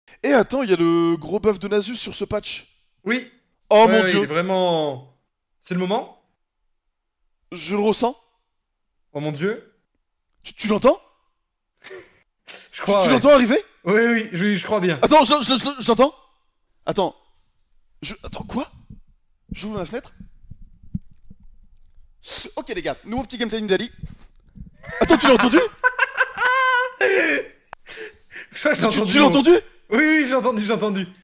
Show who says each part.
Speaker 1: Et attends, il y a le gros bœuf de Nasus sur ce patch.
Speaker 2: Oui.
Speaker 1: Oh
Speaker 2: Ouais,
Speaker 1: mon
Speaker 2: ouais, il est
Speaker 1: dieu,
Speaker 2: vraiment... C'est le moment?
Speaker 1: je le ressens.
Speaker 2: Oh mon Dieu.
Speaker 1: Tu l'entends?
Speaker 2: Je
Speaker 1: Tu,
Speaker 2: crois,
Speaker 1: tu
Speaker 2: ouais.
Speaker 1: l'entends arriver?
Speaker 2: Oui, oui, je crois bien.
Speaker 1: Attends, je l'entends. Attends, Attends, quoi? J'ouvre la fenêtre. Ok les gars, nouveau petit gameplay d'Ali. Attends, tu l'as entendu?
Speaker 2: Je crois que j'ai
Speaker 1: Tu
Speaker 2: entendu
Speaker 1: l'as
Speaker 2: mon...
Speaker 1: entendu?
Speaker 2: Oui, oui, j'ai entendu.